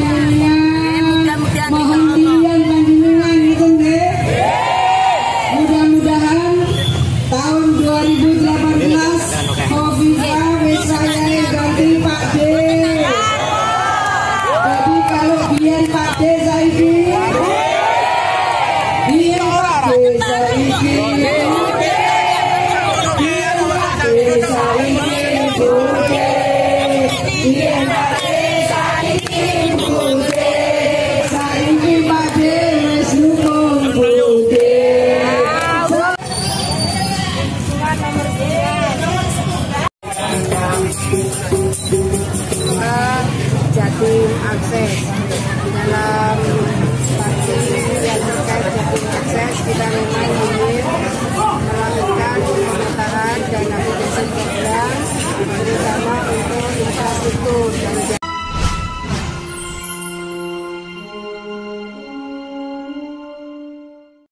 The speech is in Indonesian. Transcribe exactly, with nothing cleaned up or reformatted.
mohon pilihan panjenengan gitu nggih. Mudah-mudahan tahun dua ribu delapan belas Khofifah wis saya ganti Pak D. Jadi kalau biar Pak D saiki, biar Pak D saiki, biar Pak D saiki, biar Pak D saiki, saiki Pak D wis dukung putih. Jatim akses dalam parti yang terkait Jatim akses, kita memang ingin melakukan pemetaan dan aplikasi program terutama untuk infrastruktur dan